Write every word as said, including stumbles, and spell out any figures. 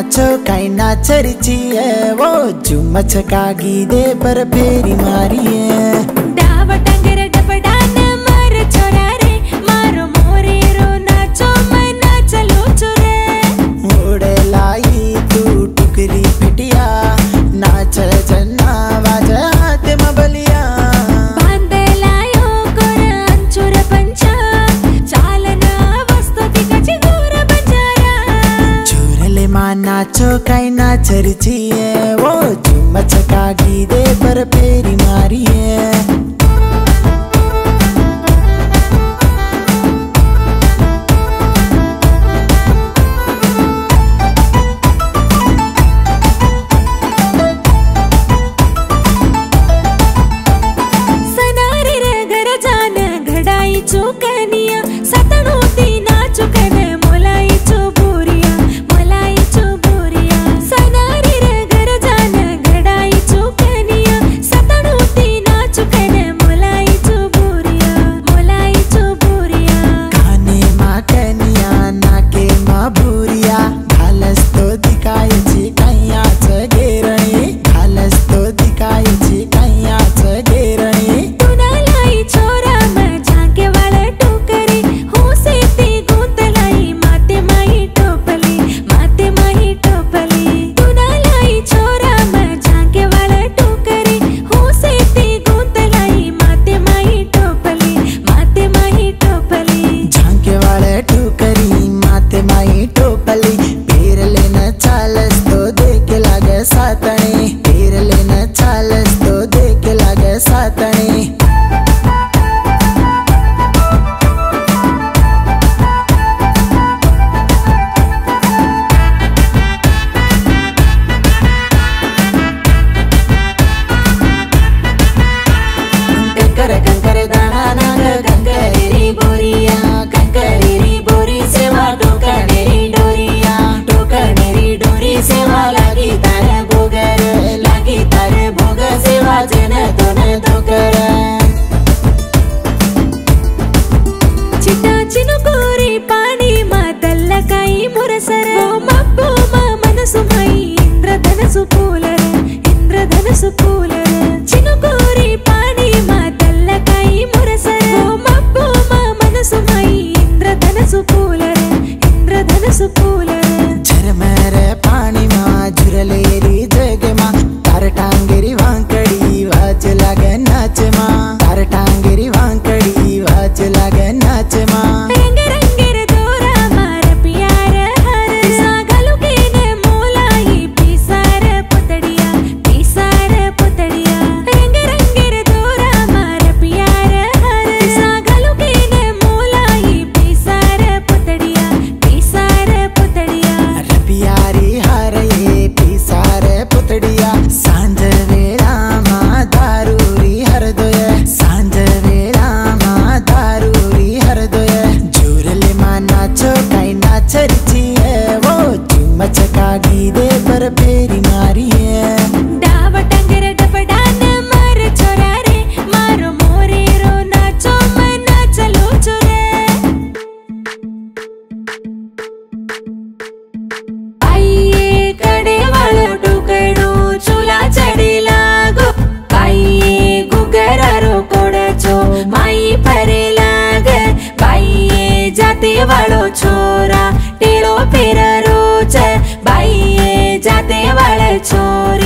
नाचो काई नाच रची है वो झूम छकागी दे पर फेरी मारी है। डाव टंगर डबडान मार छोरा रे मारो मोरे रो नाचो मैं नाच लो छोरे। ओड़े लाई तू टुकरी पिटिया नाच जना वाज हाथ में बलिया। बांधे लायो कोर अंचुर पंचा चालना वस्तु दिकची गोर बंजारा। झूरले मां नाचो काई नाच रची है वो झूम छकागी दे पर फेरी मारी है। चुकनिया सतणूती नाचु कने मोलाई चुबुरिया मोलाई चुबुरिया सनारी रे घर जान घड़ाई चुकनिया सतणूती नाचु कने मोलाई चुबुरिया मोलाई चुबुरिया। काने मा कनिया नाके मा बुरिया खालस तो दिखाय छी कैया छ गेरणी खालस तो दिखाय छी कैया छ गेरणी। तुना लाई छोरा मैं झांके वाला टोकरी हूँ सीती गूंत लाई माते माही टोपली माते माही टोपली। तुना लाई छोरा मैं झांके वाला टोकरी हूँ सीती गूंत लाई माते माही टोपली माते माही टोपली। झांके वाले टोकरी माते माही टोपली पेर लेना चालस तो देख लागे सातणी पेर लेना चालस तो देख लागे सातणी। कंकर कंकर दाना नाग कंकरेरी बोरिया कंकरेरी बोरी सेवा टोकनेरी डोरिया टोकनेरी डोरी सेवा लागी तारे भोगर लागी तारे भोग सेवा जन तोने धोकर। चिटा चिनुकोरी पानी मा तल्लकाई मुरसर ओ मब्बो मा मनसु मई इंद्रधनसु पूलर इंद्रधनसु पूलर। चिनुकोरी पानी मा तल्लकाई मुरसर ओ मब्बो मा मनसु मई इंद्रधनसु पूलर इंद्रधनसु पूलर। झरमरे पानी मा झुरलेरी जग मा तार टांगेरी वांकड़ी वाज लागे नाच मा तार टांगेरी वांकड़ी वाज लागे नाच मा। रंग रंगेर दोरा मार प्यार हर सागलु के ने मोलाई पिसार पुतड़िया पिसार पुतड़िया। रंग रंगेर दोरा मार प्यार हर सागलु के ने मोलाई पिसार पुतड़िया पिसार पुतड़िया। रबियारी हार ये पिसार पुतड़िया सांझ वेला मा दारूरी हर दोय सांझ वेला मा दारूरी हर दोय। झूरले मा नाचो काई नाच रची है वो झूम छकागी दे पर फेरी मारी है। डाव टंगर डबडान मार छोरा रे मारो मोरे रो नाचो मैं नाच लो छोरे। आइए कड़े वालो टुकड़ो चूल्हा चढ़ी लागो आइए गुगरा रो कोड़चो माई परे लाग बाइये जाते वालो छोरा टेड़ो फेर रोच बाइये जाते वाले छोरा।